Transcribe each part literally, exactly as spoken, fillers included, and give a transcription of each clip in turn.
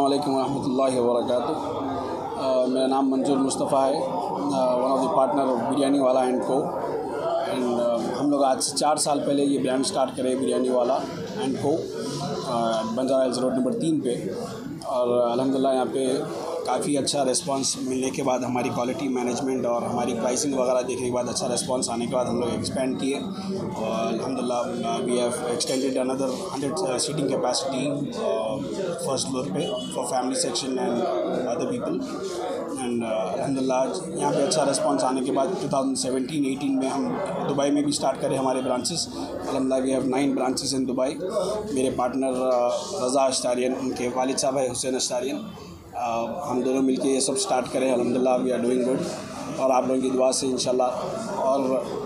अस्सलामुअलैकुम रहमतुल्लाहि व बरकातुहू। मेरा नाम मंजूर मुस्तफ़ा है, one of the partner of Biryani Wala and को। एंड हम लोग आज से चार साल पहले ये ब्रांड स्टार्ट करें बिरयानी वाला एंड को बंजारा हिल्स रोड नंबर तीन पे। और अल्हम्दुलिल्लाह यहाँ पे काफ़ी अच्छा रिस्पांस मिलने के बाद, हमारी क्वालिटी मैनेजमेंट और हमारी प्राइसिंग वगैरह देखने के बाद, अच्छा रिस्पांस आने के बाद हम लोग एक्सपेंड किए और अल्हम्दुलिल्लाह we have extended another hundred seating capacity first floor पे for family section and other people. And अल्हम्दुलिल्लाह यहाँ पे अच्छा रिस्पांस आने के बाद ट्वेंटी सेवनटीन एटीन में हम दुबई में भी स्टार्ट करें हमारे ब्रांचेस। अल्हम्दुलिल्लाह we have nine branches in Dubai. मेरे पार्टनर रज़ा अश्तारियन, उनके वालिद साहब है हुसैन अश्तारियन, Uh, हम दोनों मिलके ये सब स्टार्ट करें। अल्हम्दुलिल्लाह वी आर डूइंग गुड और आप लोगों की दुआ से इंशाल्लाह और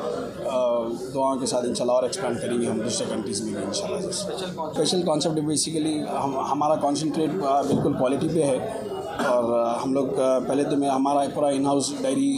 uh, दुआओं के साथ इंशाल्लाह और एक्सपेंड करेंगे हम दूसरे कंट्रीज़ में भी इंशाल्लाह। स्पेशल कॉन्सेप्ट बेसिकली हम हमारा कॉन्सेंट्रेट uh, बिल्कुल क्वालिटी पे है। और uh, हम लोग uh, पहले तो मैं हमारा पूरा in house dairy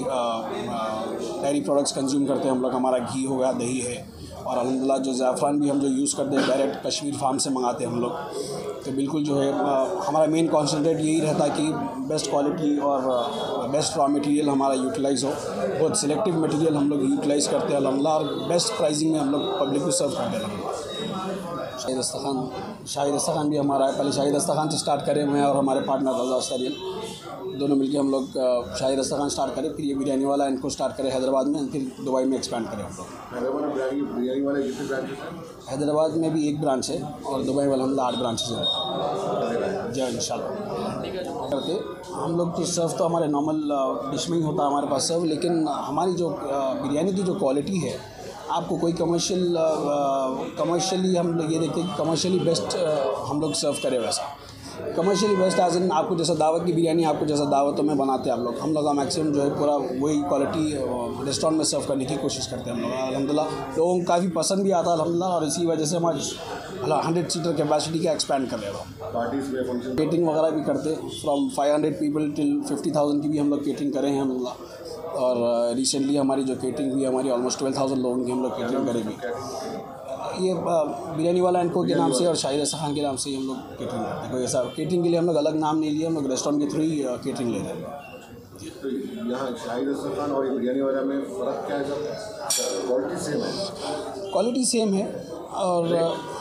dairy products consume करते हैं हम लोग। हमारा घी हो गया, दही है, और अल्हम्दुलिल्लाह जो ज़ैफ़रान भी हम जो यूज़ करते हैं डायरेक्ट कश्मीर फार्म से मंगाते हैं हम लोग। तो बिल्कुल जो है हमारा मेन कॉन्सेंट्रेट यही रहता है कि बेस्ट क्वालिटी और बेस्ट रॉ मटेरियल हमारा यूटिलाइज़ हो। बहुत सिलेक्टिव मटेरियल हम लोग यूटिलाइज़ करते हैं अल्हम्दुलिल्लाह, और बेस्ट प्राइसिंग में हम लोग पब्लिक को सर्व करते हैं। शाही दस्तरखान शाही दस्तरखान भी हमारा है। पहले शाही दस्तरखान से स्टार्ट करें मैं और हमारे पार्टनर रज़ा अश्तारियन, दोनों मिलकर हम लोग शाही दस्तरखान स्टार्ट करें, फिर ये बिरयानी वाला इनको स्टार्ट करें हैदराबाद में, फिर दुबई में एक्सपेंड करें हम लोग। बिरयानी वाले कितने ब्रांचेस हैं? हैदराबाद में भी एक ब्रांच है और दुबई में अल्हम्दुलिल्लाह आठ ब्रांचेस हैं। जय इंशाल्लाह करते हम लोग तो सर्व तो हमारे नॉर्मल डिश में ही होता है हमारे पास सर्व, लेकिन हमारी जो बिरयानी की जो क्वालिटी है, आपको कोई कमर्शियल कमर्शियली हम लोग ये देखते हैं कि कमर्शियली बेस्ट हम लोग सर्व करें। वैसा कमर्शियली बेस्ट एज इन आपको जैसा दावत की बिरयानी आपको जैसा दावतों में बनाते हैं आप लोग, हम लोग का मैक्सिमम जो है पूरा वही क्वालिटी रेस्टोरेंट में सर्व करने की कोशिश करते हैं हम लोग। अल्हम्दुलिल्लाह लोगों को काफ़ी पसंद भी आता है अल्हम्दुलिल्लाह, और इसी वजह से हमारे हंड्रेड सीटर कैपेसिटी का एक्सपेंड कर रहे हैं। केटरिंग वगैरह भी करते from five hundred people till fifty thousand की भी हम लोग केटरिंग करें हैं अल्हम्दुलिल्लाह। और रिसेंटली हमारी जो केटरिंग हुई हमारी ऑलमोस्ट ट्वेल्व थाउजेंड लोगों की हम लोग केटरिंग करेंगे। ये बिरयानी वाला इनको के नाम से और शाही दस्तरखान के नाम से हम लोग केटरिंग करते हैं। कोई ऐसा केटरिंग के लिए हम लोग अलग नाम नहीं लिए, हम लोग रेस्टोरेंट के थ्रू ही केटरिंग ले रहे हैं। तो यहाँ शाही दस्तरखान और बिरयानी वाला में फ़र्क क्या है? क्वालिटी सेम है? क्वालिटी सेम है, और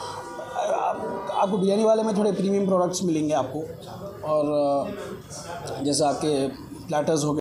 आपको बिरयानी वाले में थोड़े प्रीमियम प्रोडक्ट्स मिलेंगे आपको, और जैसे आपके प्लेटर्स हो